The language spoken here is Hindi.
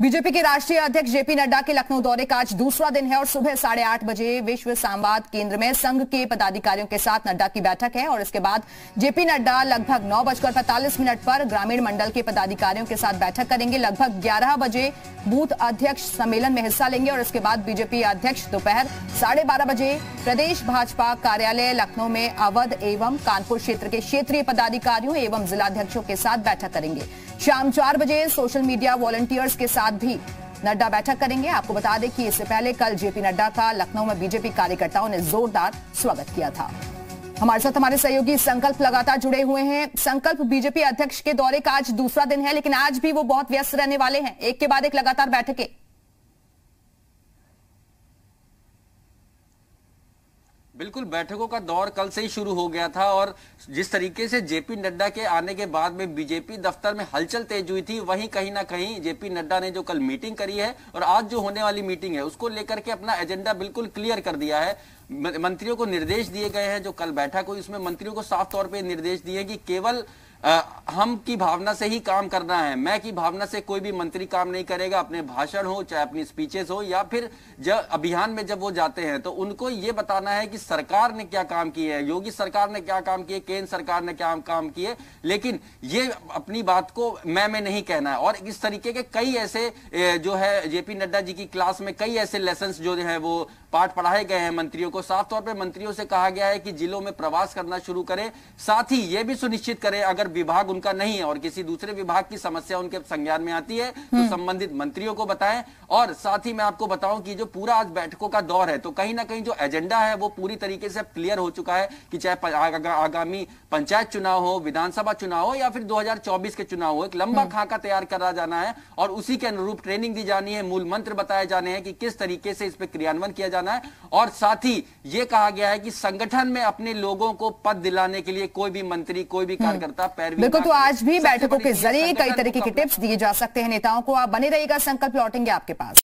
बीजेपी के राष्ट्रीय अध्यक्ष जेपी नड्डा के लखनऊ दौरे का आज दूसरा दिन है और सुबह 8:30 बजे विश्व संवाद केंद्र में संघ के पदाधिकारियों के साथ नड्डा की बैठक है और इसके बाद जेपी नड्डा लगभग 9:45 पर ग्रामीण मंडल के पदाधिकारियों के साथ बैठक करेंगे। लगभग 11 बजे बूथ अध्यक्ष सम्मेलन में हिस्सा लेंगे और इसके बाद बीजेपी अध्यक्ष दोपहर 12:30 बजे प्रदेश भाजपा कार्यालय लखनऊ में अवध एवं कानपुर क्षेत्र के क्षेत्रीय पदाधिकारियों एवं जिलाध्यक्षों के साथ बैठक करेंगे। शाम 4 बजे सोशल मीडिया वॉलंटियर्स के साथ भी नड्डा बैठक करेंगे। आपको बता दें कि इससे पहले कल जेपी नड्डा का लखनऊ में बीजेपी कार्यकर्ताओं ने जोरदार स्वागत किया था। हमारे साथ हमारे सहयोगी संकल्प लगातार जुड़े हुए हैं। संकल्प, बीजेपी अध्यक्ष के दौरे का आज दूसरा दिन है, लेकिन आज भी वो बहुत व्यस्त रहने वाले हैं, एक के बाद एक लगातार बैठकें। बिल्कुल, बैठकों का दौर कल से ही शुरू हो गया था और जिस तरीके से जेपी नड्डा के आने के बाद में बीजेपी दफ्तर में हलचल तेज हुई थी, वहीं कहीं ना कहीं जेपी नड्डा ने जो कल मीटिंग करी है और आज जो होने वाली मीटिंग है उसको लेकर के अपना एजेंडा बिल्कुल क्लियर कर दिया है। मंत्रियों को निर्देश दिए गए हैं, जो कल बैठक हुई उसमें मंत्रियों को साफ तौर पर निर्देश दिए कि केवल हम की भावना से ही काम करना है, मैं की भावना से कोई भी मंत्री काम नहीं करेगा। अपने भाषण हो, चाहे अपनी स्पीचेस हो, या फिर जब अभियान में जब वो जाते हैं तो उनको ये बताना है कि सरकार ने क्या काम किए है, योगी सरकार ने क्या काम किए, केंद्र सरकार ने क्या काम किए, लेकिन ये अपनी बात को मैं नहीं कहना है। और इस तरीके के कई ऐसे जो है जेपी नड्डा जी की क्लास में कई ऐसे लेसन जो है वो पाठ पढ़ाए गए हैं मंत्रियों को। साफ तौर पर मंत्रियों से कहा गया है कि जिलों में प्रवास करना शुरू करें, साथ ही ये भी सुनिश्चित करें अगर विभाग उनका नहीं है और किसी दूसरे विभाग की समस्या उनके संज्ञान में आती है तो संबंधित मंत्रियों को बताएं। और साथ ही मैं आपको बताऊं कि जो पूरा आज बैठकों का दौर है तो कहीं ना कहीं जो एजेंडा है वो पूरी तरीके से क्लियर हो चुका है कि चाहे आगामी पंचायत चुनाव हो, विधानसभा चुनाव हो या फिर 2024 के चुनाव हो, एक लंबा खाका तैयार करा जाना है और उसी के अनुरूप ट्रेनिंग दी जानी है, मूल मंत्र बताए जाने हैं कि किस तरीके से इस पर क्रियान्वयन किया जाना है। और साथ ही यह कहा गया है कि संगठन में अपने लोगों को पद दिलाने के लिए कोई भी मंत्री, कोई भी कार्यकर्ता पैरवी। बिल्कुल, तो आज भी बैठकों के जरिए कई तरीके के टिप्स दिए जा सकते हैं नेताओं को। आप बने रहिएगा, संकल्प लौटेंगे आपके पास।